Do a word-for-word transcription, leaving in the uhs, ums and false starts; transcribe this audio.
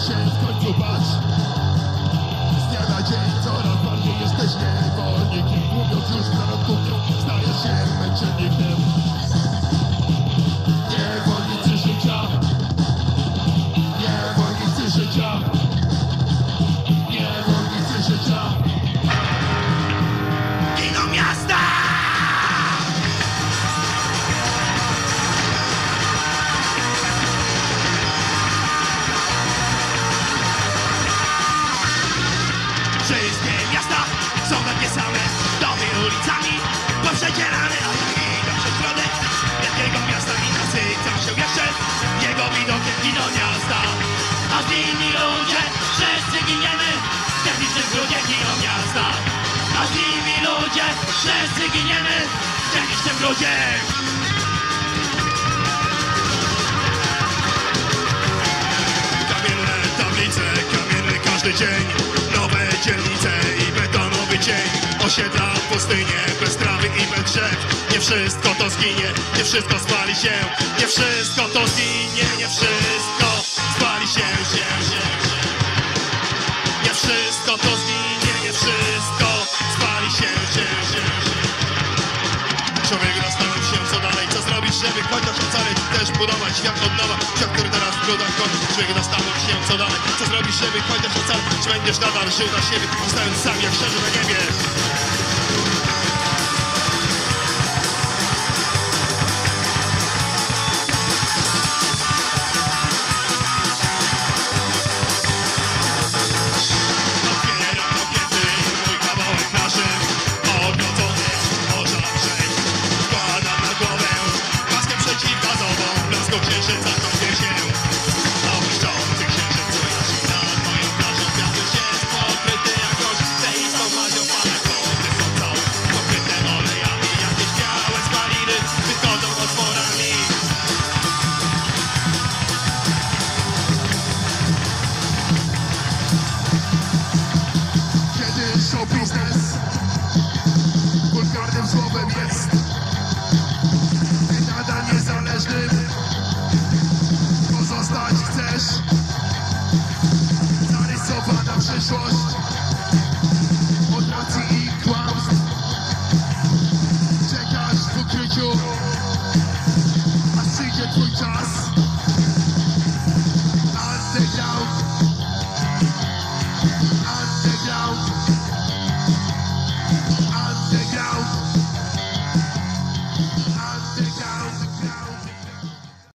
się w końcu bać. Z dnia na dzień coraz bardziej jesteś niewolnikiem. Mówiąc już zarodkówką, stajesz się męczennikiem. Niewolnicy życia, niewolnicy życia, niewolnicy życia. Giną miasta! Wszystkie miasta są takie same, domy ulicami poprzedzierane, a jak idą przez środek wielkiego miasta i nasycą się jeszcze jego widokiem. Giną miasta, a z nimi ludzie, wszyscy giniemy w technicznym brudzie. Giną miasta, a z nimi ludzie, wszyscy giniemy w technicznym brudzie. Kamienne tablice, kamienny każdy dzień, nowe dzielnice i betonowy cień. Osiedla, pustynie, bez trawy i bez drzew. Nie wszystko to zginie, nie wszystko spali się. Nie wszystko to zginie, nie wszystko spali się, się, się, się. Nie wszystko to zginie, nie wszystko spali się, się, się, się. Człowiek zastanowił się, co dalej, co zrobić, żeby chociaż ocalić, też budować świat od nowa. Świat, który teraz w brudach kończy. Człowiek zastanowił się, co dalej, co zrobić, żeby chociaż ocalić. Czy będziesz nadal żył na siebie, zostając sam jak szczerze na niebie. Otwieram kobiety, mój kawałek naszym, odrodzony można przejść. Wkładam na głowę maskę przeciwgazową, blasku księżyca kąpię się. Opuszczący księżyc ujaśni nad moją plażą. Wiatr jest pokryty jakoś tej mazią, fale wody są całe pokryte olejami. Jakieś białe spaliny wychodzą otworami. Kiedy show biznes wulgarnym słowem jest, ty nadal niezależnym pozostać chcesz. Zarysowana przyszłość